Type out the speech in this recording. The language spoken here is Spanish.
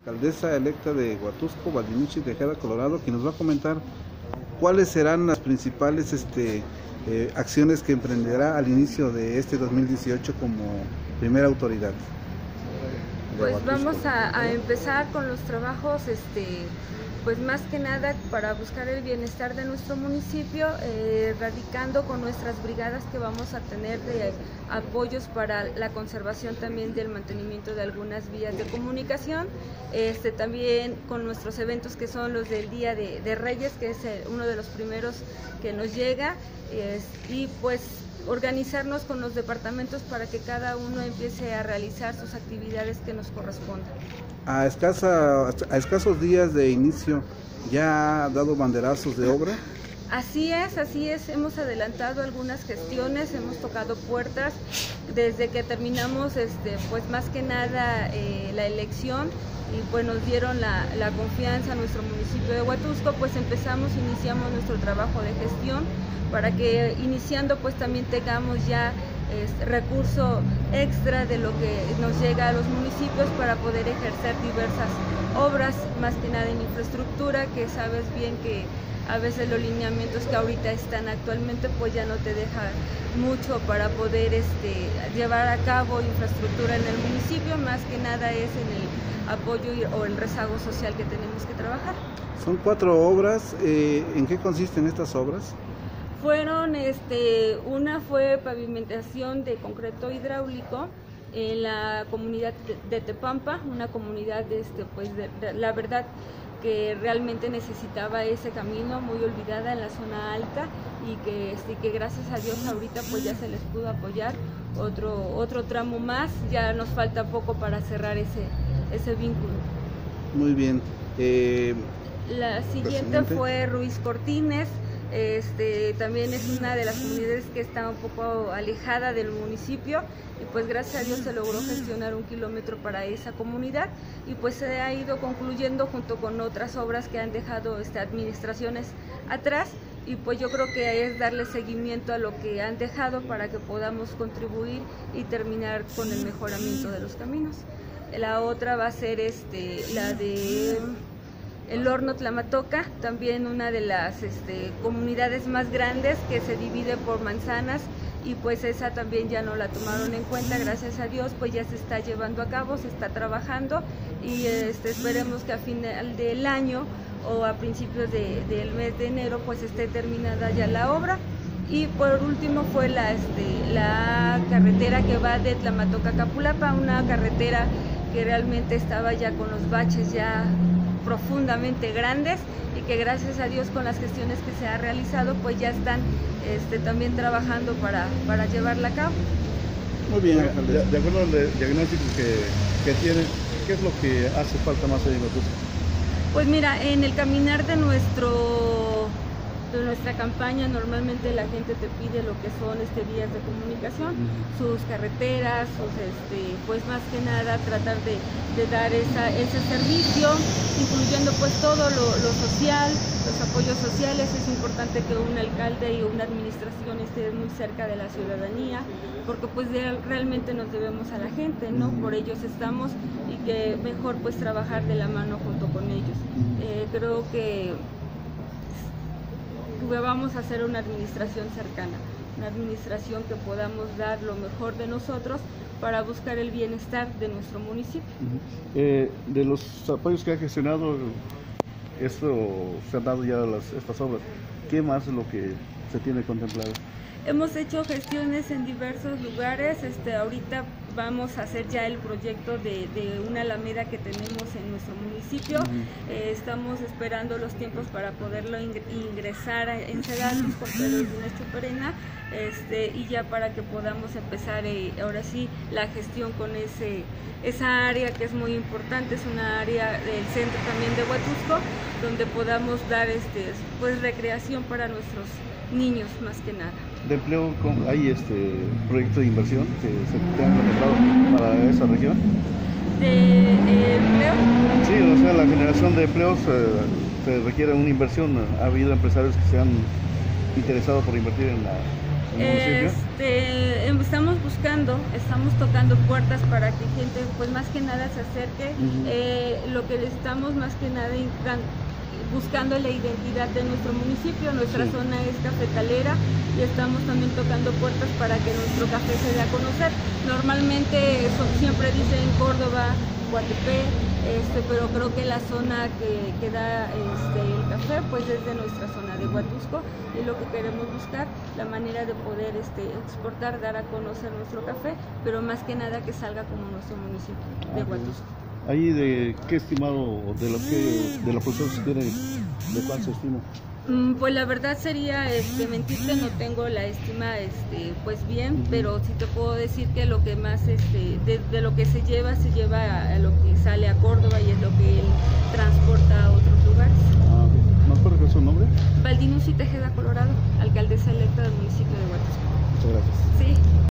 Alcaldesa electa de Huatusco, Valdinichi Tejada, Colorado, quien nos va a comentar cuáles serán las principales acciones que emprenderá al inicio de este 2018 como primera autoridad. Pues vamos a empezar con los trabajos, pues más que nada para buscar el bienestar de nuestro municipio, radicando con nuestras brigadas que vamos a tener de apoyos para la conservación también del mantenimiento de algunas vías de comunicación, también con nuestros eventos que son los del Día de Reyes, que es uno de los primeros que nos llega, y pues organizarnos con los departamentos para que cada uno empiece a realizar sus actividades que nos correspondan. A escasos días de inicio, ¿ya ha dado banderazos de obra? Así es, hemos adelantado algunas gestiones, hemos tocado puertas desde que terminamos, pues más que nada la elección, y pues nos dieron la confianza a nuestro municipio de Huatusco, pues iniciamos nuestro trabajo de gestión para que iniciando pues también tengamos ya recurso extra de lo que nos llega a los municipios para poder ejercer diversas obras, más que nada en infraestructura, que sabes bien que a veces los lineamientos que ahorita están actualmente pues ya no te dejan mucho para poder llevar a cabo infraestructura en el municipio, más que nada es en el apoyo o el rezago social que tenemos que trabajar. Son 4 obras, ¿en qué consisten estas obras? Fueron, una fue pavimentación de concreto hidráulico en la comunidad de Tepampa, una comunidad pues la verdad que realmente necesitaba ese camino, muy olvidada en la zona alta, y que gracias a Dios ahorita pues ya se les pudo apoyar otro tramo más. Ya nos falta poco para cerrar ese vínculo. Muy bien. La siguiente fue Ruiz Cortines. También es una de las comunidades que está un poco alejada del municipio, y pues gracias a Dios se logró gestionar 1 kilómetro para esa comunidad, y pues se ha ido concluyendo junto con otras obras que han dejado administraciones atrás, y pues yo creo que es darle seguimiento a lo que han dejado para que podamos contribuir y terminar con el mejoramiento de los caminos. La otra va a ser la de El Horno Tlamatoca, también una de las comunidades más grandes que se divide por manzanas, y pues esa también ya no la tomaron en cuenta, gracias a Dios pues ya se está llevando a cabo, se está trabajando, y esperemos que a final del año o a principios del mes de enero pues esté terminada ya la obra. Y por último fue la carretera que va de Tlamatoca a Capulapa, una carretera que realmente estaba ya con los baches ya profundamente grandes, y que gracias a Dios con las gestiones que se ha realizado pues ya están también trabajando para llevarla a cabo. Muy bien, de acuerdo al diagnóstico que tiene, ¿qué es lo que hace falta más en Huatusco? Pues mira, en el caminar de nuestra campaña normalmente la gente te pide lo que son vías de comunicación, sus carreteras, pues más que nada tratar de dar ese servicio, incluyendo pues todo lo social, los apoyos sociales. Es importante que un alcalde y una administración esté muy cerca de la ciudadanía, porque pues realmente nos debemos a la gente, ¿no? Por ellos estamos, y que mejor pues trabajar de la mano junto con ellos. Creo que vamos a hacer una administración cercana, una administración que podamos dar lo mejor de nosotros para buscar el bienestar de nuestro municipio. De los apoyos que ha gestionado, se han dado ya estas obras, ¿qué más es lo que se tiene contemplado? Hemos hecho gestiones en diversos lugares. Ahorita vamos a hacer ya el proyecto de una alameda que tenemos en nuestro municipio. Estamos esperando los tiempos para poderlo ingresar en Segaluz por Pedro Ernesto Choperena, y ya para que podamos empezar ahora sí la gestión con esa área que es muy importante. Es una área del centro también de Huatusco, donde podamos dar pues recreación para nuestros niños más que nada. ¿De empleo hay proyecto de inversión que se tenga contemplado para esa región? ¿De empleo? Sí, o sea, la generación de empleos se requiere una inversión. ¿Ha habido empresarios que se han interesado por invertir en Estamos tocando puertas para que gente, pues más que nada se acerque. Lo que estamos más que nada buscando la identidad de nuestro municipio. Nuestra zona es cafetalera y estamos también tocando puertas para que nuestro café se dé a conocer. Normalmente siempre dicen Córdoba, Guatepec, pero creo que la zona que da el café pues es de nuestra zona de Huatusco, y es lo que queremos buscar, la manera de poder exportar, dar a conocer nuestro café, pero más que nada que salga como nuestro municipio de Huatusco. ¿Ahí de qué estimado de la producción se tiene, de cuánto se estima? Pues la verdad sería mentirte, no tengo la estima pues bien, pero sí te puedo decir que lo que más de lo que se lleva a lo que sale a Córdoba, y es lo que él transporta a otros lugares. ¿No recuerdo qué es su nombre? Valdinus y Tejeda Colorado, alcaldesa electa del municipio de Huatusco. Muchas gracias. Sí.